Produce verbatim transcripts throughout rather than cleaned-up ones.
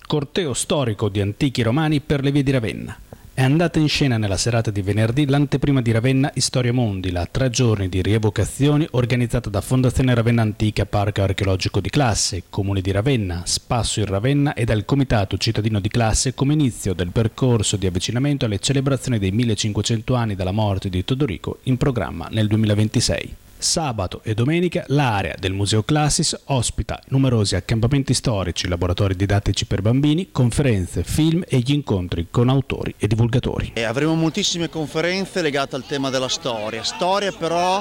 corteo storico di antichi romani per le vie di Ravenna. È andata in scena nella serata di venerdì l'anteprima di Ravenna Storia Mondi, la tre giorni di rievocazioni organizzata da Fondazione Ravenna Antica Parco Archeologico di Classe, Comune di Ravenna, Spasso in Ravenna e dal Comitato Cittadino di Classe come inizio del percorso di avvicinamento alle celebrazioni dei millecinquecento anni dalla morte di Teodorico in programma nel duemilaventisei. Sabato e domenica l'area del Museo Classis ospita numerosi accampamenti storici, laboratori didattici per bambini, conferenze, film e gli incontri con autori e divulgatori. E avremo moltissime conferenze legate al tema della storia, storia però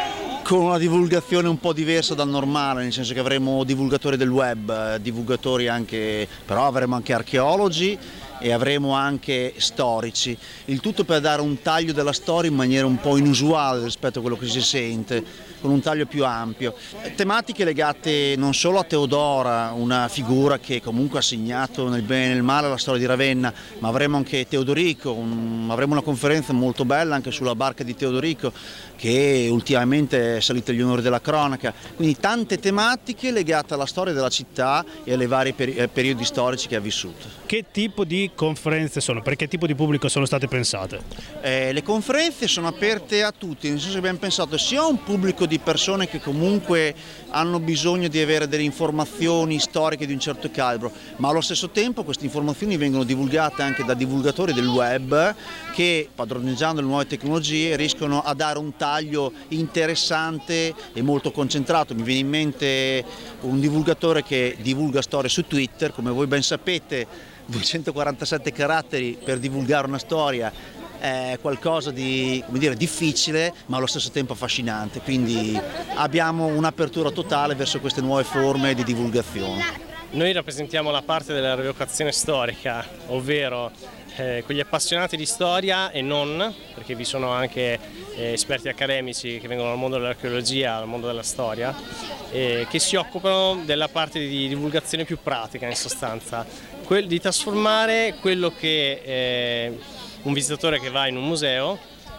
con una divulgazione un po' diversa dal normale, nel senso che avremo divulgatori del web, divulgatori anche, però avremo anche archeologi e avremo anche storici, il tutto per dare un taglio della storia in maniera un po' inusuale rispetto a quello che si sente, con un taglio più ampio. Tematiche legate non solo a Teodora, una figura che comunque ha segnato nel bene e nel male la storia di Ravenna, ma avremo anche Teodorico, un, avremo una conferenza molto bella anche sulla barca di Teodorico che ultimamente è salita agli onori della cronaca, quindi tante tematiche legate alla storia della città e alle varie peri- periodi storici che ha vissuto. Che tipo di conferenze sono? Per che tipo di pubblico sono state pensate? Eh, le conferenze sono aperte a tutti, nel senso che abbiamo pensato sia a un pubblico di persone che comunque hanno bisogno di avere delle informazioni storiche di un certo calibro, ma allo stesso tempo queste informazioni vengono divulgate anche da divulgatori del web che, padroneggiando le nuove tecnologie, riescono a dare un taglio interessante e molto concentrato. Mi viene in mente un divulgatore che divulga storie su Twitter, come voi ben sapete duecentoquarantasette caratteri per divulgare una storia è qualcosa di, come dire, difficile ma allo stesso tempo affascinante, quindi abbiamo un'apertura totale verso queste nuove forme di divulgazione. Noi rappresentiamo la parte della rievocazione storica, ovvero eh, quegli appassionati di storia e non, perché vi sono anche eh, esperti accademici che vengono dal mondo dell'archeologia, dal mondo della storia, eh, che si occupano della parte di divulgazione più pratica in sostanza, quel, di trasformare quello che eh, un visitatore che va in un museo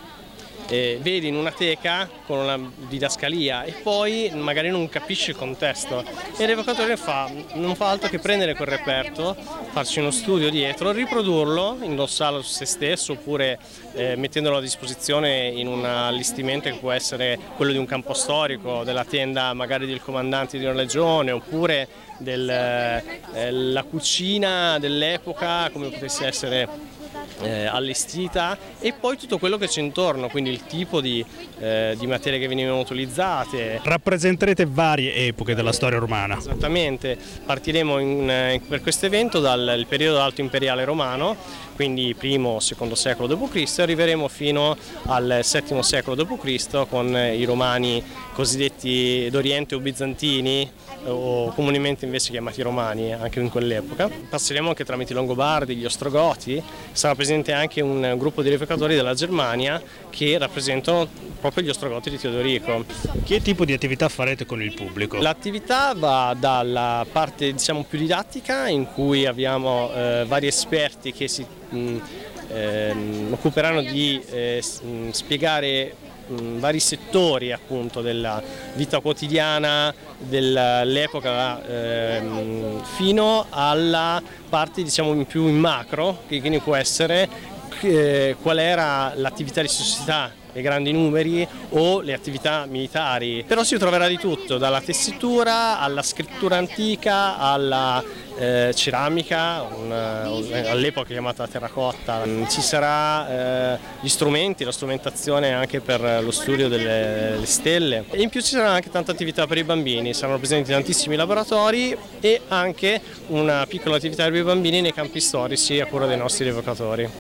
eh, vede in una teca con una didascalia e poi magari non capisce il contesto e l'evocatore fa, non fa altro che prendere quel reperto, farci uno studio dietro, riprodurlo, indossarlo su se stesso oppure eh, mettendolo a disposizione in un allestimento che può essere quello di un campo storico, della tenda magari del comandante di una legione oppure della eh, cucina dell'epoca come potesse essere Eh, allestita e poi tutto quello che c'è intorno, quindi il tipo di, eh, di materie che venivano utilizzate. Rappresenterete varie epoche della storia romana. Esattamente, partiremo in, in, per questo evento dal periodo alto imperiale romano, quindi primo secondo secolo dopo Cristo, e arriveremo fino al settimo secolo dopo Cristo con i romani cosiddetti d'Oriente o bizantini, o comunemente invece chiamati romani anche in quell'epoca. Passeremo anche tramite i Longobardi, gli Ostrogoti, sarà presente anche un gruppo di rievocatori della Germania che rappresentano proprio gli Ostrogoti di Teodorico. Che tipo di attività farete con il pubblico? L'attività va dalla parte diciamo più didattica, in cui abbiamo eh, vari esperti che si mh, eh, occuperanno di eh, spiegare vari settori appunto della vita quotidiana dell'epoca eh, fino alla parte diciamo più in macro, che quindi può essere eh, qual era l'attività di società, i grandi numeri o le attività militari, però si troverà di tutto, dalla tessitura alla scrittura antica alla eh, ceramica, una, all'epoca chiamata terracotta. Ci sarà eh, gli strumenti, la strumentazione anche per lo studio delle, delle stelle e in più ci sarà anche tanta attività per i bambini, saranno presenti tantissimi laboratori e anche una piccola attività per i bambini nei campi storici a cura dei nostri rievocatori.